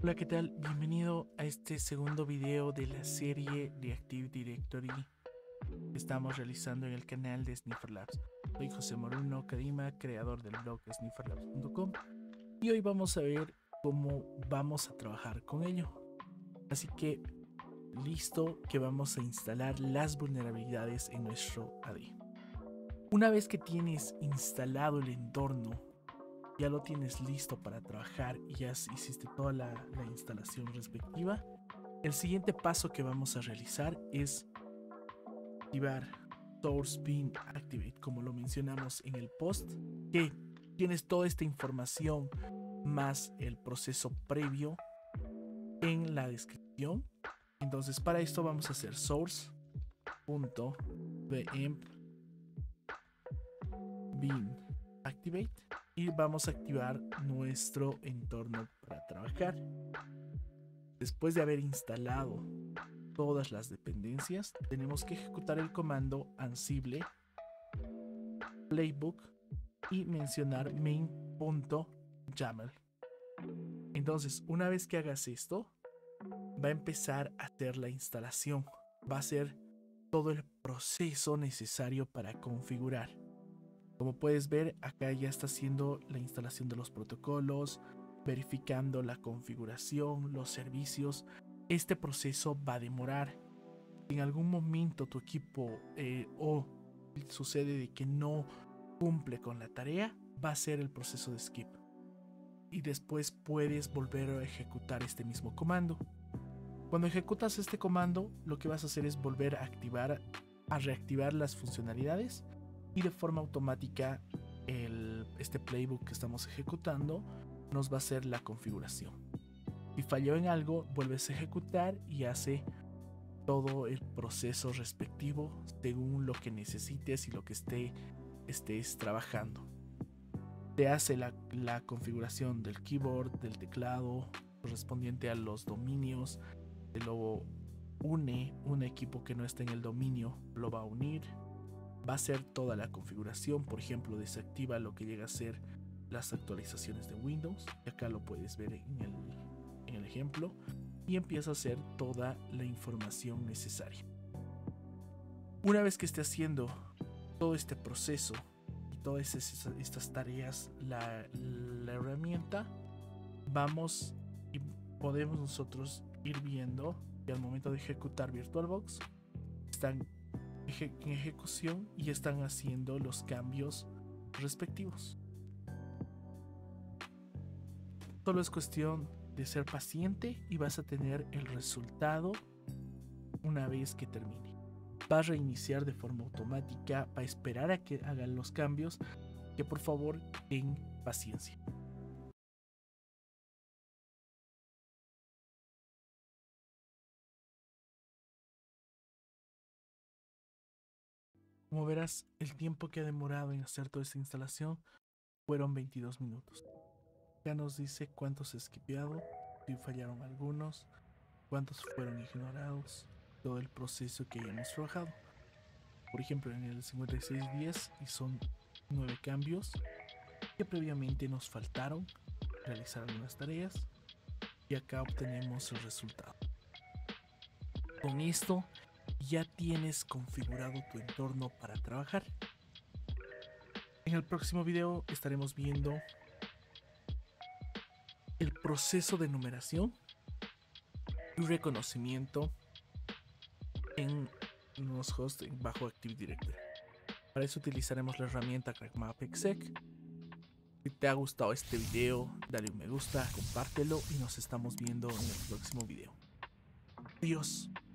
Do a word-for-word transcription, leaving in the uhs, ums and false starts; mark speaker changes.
Speaker 1: Hola, ¿qué tal? Bienvenido a este segundo video de la serie de Active Directory que estamos realizando en el canal de Snifferlabs. Soy José Moruno Kadima, creador del blog snifferlabs punto com, y hoy vamos a ver cómo vamos a trabajar con ello. Así que listo, que vamos a instalar las vulnerabilidades en nuestro A D. Una vez que tienes instalado el entorno, ya lo tienes listo para trabajar y ya hiciste toda la, la instalación respectiva, el siguiente paso que vamos a realizar es activar Source Bin Activate, como lo mencionamos en el post, que tienes toda esta información más el proceso previo en la descripción. Entonces, para esto vamos a hacer source.vm bin activate y vamos a activar nuestro entorno para trabajar. Después de haber instalado todas las dependencias, tenemos que ejecutar el comando ansible playbook y mencionar main.yaml. Entonces, una vez que hagas esto, va a empezar a hacer la instalación. Va a ser todo el proceso necesario para configurar. Como puedes ver, acá ya está haciendo la instalación de los protocolos, verificando la configuración, los servicios. Este proceso va a demorar. En algún momento tu equipo eh, o sucede de que no cumple con la tarea, va a ser el proceso de skip. Y después puedes volver a ejecutar este mismo comando. Cuando ejecutas este comando, lo que vas a hacer es volver a activar, a reactivar las funcionalidades. Y de forma automática el, este playbook que estamos ejecutando nos va a hacer la configuración. Si falló en algo, vuelves a ejecutar y hace todo el proceso respectivo según lo que necesites y lo que esté, estés trabajando. Te hace la, la configuración del keyboard, del teclado correspondiente a los dominios, te lo une. Un equipo que no esté en el dominio lo va a unir. Va a hacer toda la configuración, por ejemplo, desactiva lo que llega a ser las actualizaciones de Windows, y acá lo puedes ver en el, en el ejemplo, y empieza a hacer toda la información necesaria. Una vez que esté haciendo todo este proceso y todas esas, estas tareas, la, la herramienta, vamos y podemos nosotros ir viendo que al momento de ejecutar VirtualBox están en ejecución y están haciendo los cambios respectivos. Solo es cuestión de ser paciente y vas a tener el resultado una vez que termine. Va a reiniciar de forma automática, va a esperar a que hagan los cambios, que por favor ten paciencia. Como verás, el tiempo que ha demorado en hacer toda esta instalación fueron veintidós minutos. Ya nos dice cuántos se skipeado, si fallaron algunos, cuántos fueron ignorados, todo el proceso que hayamos trabajado. Por ejemplo, en el cincuenta y seis diez y son nueve cambios que previamente nos faltaron realizar algunas tareas, y acá obtenemos el resultado. Con esto ya tienes configurado tu entorno para trabajar. En el próximo video estaremos viendo el proceso de numeración y reconocimiento en los hosts bajo Active Directory. Para eso utilizaremos la herramienta CrackMapExec. Si te ha gustado este video, dale un me gusta, compártelo y nos estamos viendo en el próximo video. Adiós.